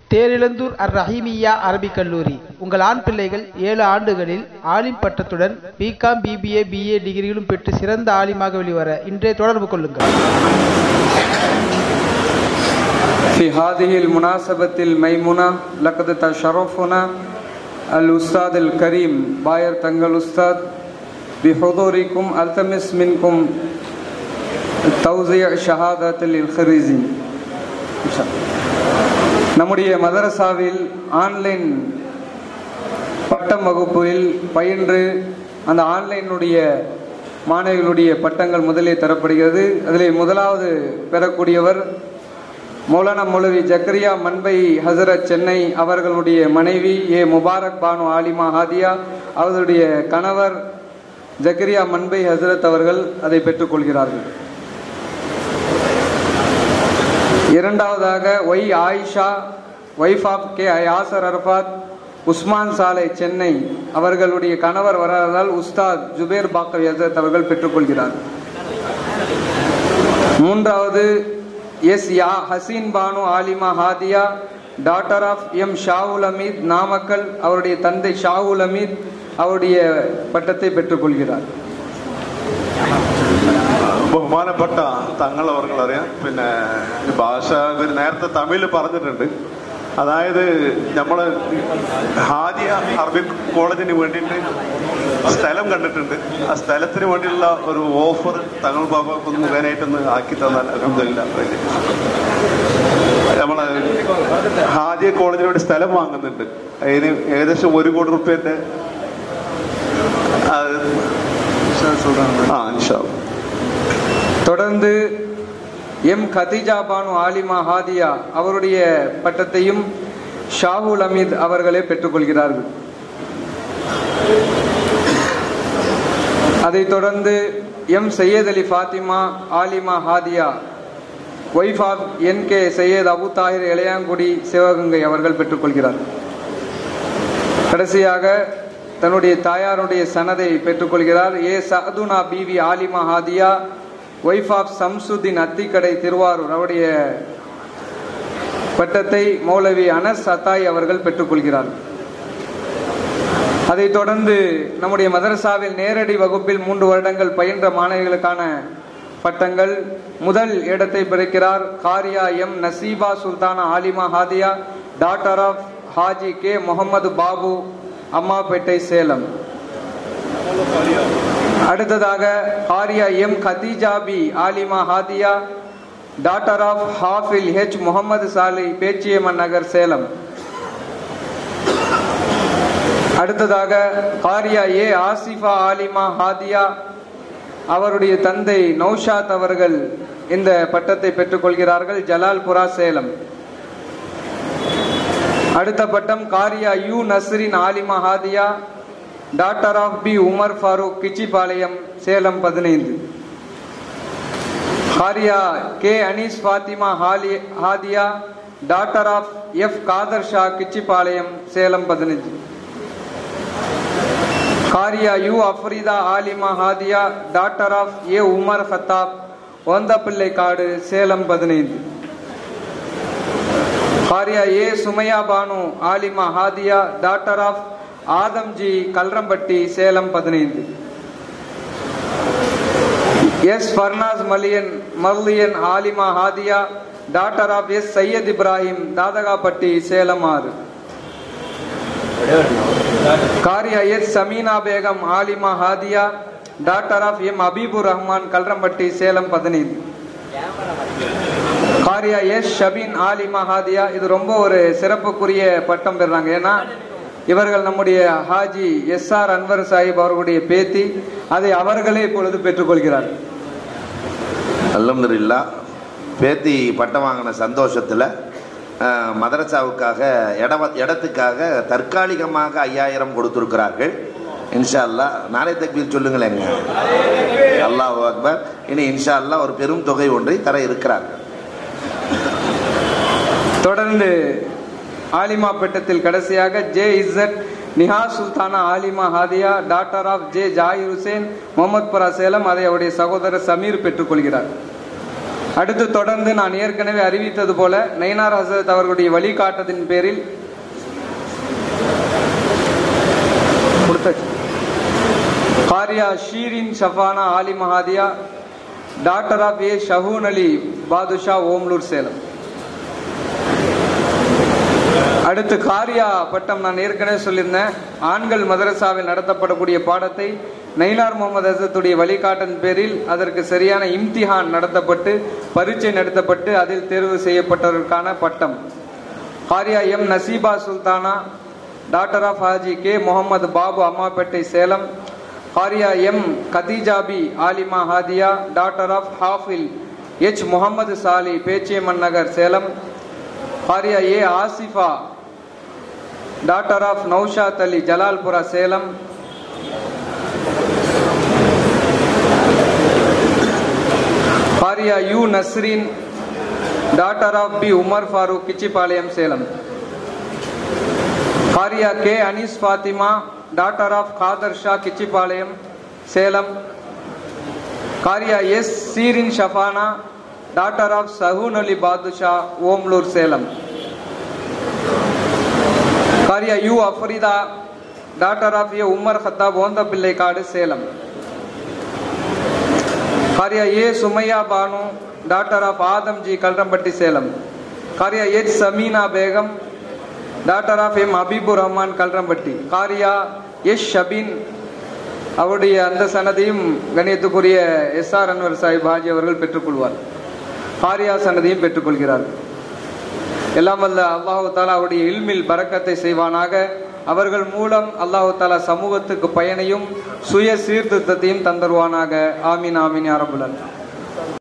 தேரிழந்தூர் அர் ரஹீமியா அரபிக் கல்லூரி. உங்கள் ஆண் பிள்ளைகள் 7 ஆண்டுகளில் ஆலிம் பட்டத்துடன் பிகாம், பிபிஏ, பிஏ டிகிரிகளும் பெற்று சிறந்த ஆலிமாக வெளிவர இன்றே தொடர்பு கொள்ளுங்கள். في هذه المناسبة الميمونة لقد تشرفنا الأستاذ الكريم باير تنقل أستاذ بحضوركم. ألتمس منكم توزيع شهادة للخريجين. நம்முடைய மதரசாவில் ஆன்லைன் பட்டம் வகுப்பில் பயின்று அந்த ஆன்லைனுடைய மாணவிகளுடைய பட்டங்கள் முதலே தரப்படுகிறது. அதில் முதலாவது பெறக்கூடியவர் மௌலானா மௌலவி ஜக்கரியா மன்பை ஹசரத் சென்னை அவர்களுடைய மனைவி ஏ முபாரக் பானு ஆலிமா ஹாதியா, அவர்களுடைய கணவர் ஜக்கரியா மன்பை ஹசரத் அவர்கள் அதை பெற்றுக்கொள்கிறார்கள். இரண்டாவதாக Y Ayesha wife of K Yasar Arafat Usman சாலை சென்னை, அவர்களுடைய கணவர் வராததால் உஸ்தாத் ஜுபேர் பாக்கவி ஹசரத் அவர்கள் பெற்றுக்கொள்கிறார். மூன்றாவது எஸ் யா ஹசீன் பானு ஆலிமா ஹாதியா daughter of M Shahul Hameed Namakkal, அவருடைய தந்தை ஷாவுல் அமீத் அவருடைய பட்டத்தை பெற்றுக்கொள்கிறார். ബഹുമാനപ്പെട്ട തങ്ങൾ അവർക്കറിയാം. പിന്നെ ഭാഷ നേരത്തെ തമിഴ് പറഞ്ഞിട്ടുണ്ട്. അതായത് നമ്മൾ ഹാദിയ അറബിക് കോളേജിന് വേണ്ടിയിട്ട് സ്ഥലം കണ്ടിട്ടുണ്ട്. ആ സ്ഥലത്തിന് വേണ്ടിയുള്ള ഒരു ഓഫർ തങ്ങൾ ബാബ ഒന്ന് മുഖേനയായിട്ടൊന്ന് ആക്കി തന്നാൽ അൽഹംദുലില്ലാഹ്. നമ്മള് ഹാദിയ കോളേജിന് വേണ്ടി സ്ഥലം വാങ്ങുന്നുണ്ട്. അതിന് ഏകദേശം 1 കോടി റുപ്യന്റെ தொடர்ந்து எம் கதீஜா பானு ஆலிமா ஹாதியா அவருடைய பட்டத்தையும் ஷாவுல் அமீத் அவர்களே பெற்றுக்கொள்கிறார்கள். அதைத் தொடர்ந்து எம் சையத் அலி ஃபாத்திமா ஆலிமா ஹாதியா wife of N K Syed Abu Tahir Ilayangudi Sivaganga அவர்கள் பெற்றுக்கொள்கிறார்கள். கடைசியாக தன்னுடைய தாயாருடைய சனதை பெற்றுக்கொள்கிறார் ஏ சஅதுனா பிவி ஆலிமா ஹாதியா ஒய்ஃப் ஆஃப் சம்சுதீன் அத்திக்கடை திருவாரூர், அவருடைய பட்டத்தை மௌலவி அனஸ் அத்தாய் அவர்கள் பெற்றுக்கொள்கிறார். அதைத் தொடர்ந்து நம்முடைய மதரசாவில் நேரடி வகுப்பில் 3 வருடங்கள் பயின்ற மாணவிகளுக்கான பட்டங்கள் முதல் இடத்தை பிடிக்கிறார் காரியா எம் நசீபா சுல்தானா ஆலிமா ஹாதியா daughter of Haji K Mohammed Babu Ammapettai Salem. அடுத்ததாக காரியா எம் கதீஜா பி ஆலிமா ஹாதியா daughter of Hafil H Mohammed Sali Pechiyamman Nagar Salem. அடுத்ததாக காரியா ஏ ஆசிஃபா ஆலிமா ஹாதியா, அவருடைய தந்தை நௌஷாத் அவர்கள் இந்த பட்டத்தை பெற்றுக்கொள்கிறார்கள் ஜலால்புரா சேலம். அடுத்த பட்டம் காரியா யூ நஸ்ரின் ஆலிமா ஹாதியா daughter of B Umar Farooq Kichipalayam Salem 15. காரியா கே அனீஸ் ஃபாத்திமா ஹாதியா daughter of F Khader Sha Kichipalayam Salem 15. காரியா யூ அஃப்ரிதா ஆலிமா ஹாதியா daughter of A Umar Khattab Onthapillaikadu Salem 15. காரியா ஏ சுமையா பானு ஆலிமா ஹாதியா daughter of Adamji Kalrampatti Salem 15. S Farnaz Malliyan ஆலிமா ஹாதியா daughter of S Syed Ibrahim Dadagapatti Salem 6. காரியா எஸ் சமீனா பேகம் ஆலிமா ஹாதியா daughter of M Habibur Rahman Kalrampatti Salem 15. காரியா எஸ் ஷபீன் ஆலிமா ஹாதியா, இது ரொம்ப ஒரு சிறப்புக்குரிய பட்டம் பெறாங்க. ஏன்னா இவர்கள் நம்முடைய ஹாஜி எஸ்ஆர் அன்வர் சாஹிப் அவர்களுடைய பேத்தி, அதை அவர்களே இப்பொழுது பெற்றுக்கொள்கிறார். அல்ஹம்துலில்லாஹ். பேத்தி பட்டம் வாங்கின சந்தோஷத்தில் மதரசாவுக்காக இடத்துக்காக தற்காலிகமாக 5000 கொடுத்திருக்கிறார்கள். இன்ஷா அல்லாஹ் நாளை தக்பீர் சொல்லுங்களேங்க. அல்லாஹு அக்பர். இனி இன்ஷா அல்லாஹ் ஒரு பெரும் தொகை ஒன்றை தர இருக்கிறார்கள். தொடர்ந்து ஆலிமா பட்டத்தில் கடைசியாக ஜே இஸ்ஸத் நிஹா சுல்தானா ஆலிமா ஹாதியா daughter of J Jayir Hussain Mohammadpura Salem, அதை அவருடைய சகோதரர் சமீர் பெற்றுக்கொள்கிறார். அடுத்து தொடர்ந்து நான் ஏற்கனவே அறிவித்தது போல நயினார் ஹசரத் அவர்களுடைய வழிகாட்டத்தின் பேரில் காரியா ஷீரின் ஷஃபானா ஆலிமா ஹாதியா daughter of A Shahun Ali Badusha Omalur Salem. அடுத்து காரியா பட்டம் நான் ஏற்கனவே சொல்லியிருந்தேன். ஆண்கள் மதரசாவில் நடத்தப்படக்கூடிய பாடத்தை நயினார் முகமது ஹசரத்துடைய வழிகாட்டின் பேரில் அதற்கு சரியான இம்திஹான் நடத்தப்பட்டு பரீட்சை நடத்தப்பட்டு அதில் தேர்வு செய்யப்பட்டவர்களுக்கான பட்டம். காரியா M Naseeba Sultana daughter of Haji K Mohammed Babu Ammapettai Salem. காரியா எம் கதீஜாபி ஆலிமா ஹாதியா daughter of Hafil H Mohammed Sali Pechiyamman Nagar Salem. காரியா A Asifa daughter of Naushad Ali Jalalpura Salem. காரியா U Nasreen daughter of B Umar Farooq Kichipalayam Salem. காரியா K Anees Fathima daughter of Khader Sha Kichipalayam Salem. காரியா S Shireen Shabana daughter of Sahun Ali Badusha Omalur Salem. காரியா U Afrida daughter of A Umar Khattab Onthapillaikadu Salem. காரியா A Sumaiya Banu daughter of Adamji Kalrampatti Salem. காரியா H Sameena Begum daughter of M Habibur Rahman Kalrampatti. காரியா எஸ் ஷபீன் அவருடைய அந்த சனதையும் கணியத்துக்குரிய SR அன்வர் சாஹிப் ஹாஜி அவர்கள் பெற்றுக்கொள்வார். காரியா சனதையும் பெற்றுக்கொள்கிறார். எல்லாம் வல்ல அல்லாஹு தாலா அவருடைய இல்மில் பரக்கத்தை செய்வானாக. அவர்கள் மூலம் அல்லாஹு தாலா சமூகத்துக்கு பயனையும் சுய சீர்திருத்தத்தையும் தந்தருவானாக. ஆமீன் ஆமீன் யா ரப்பல் ஆலமீன்.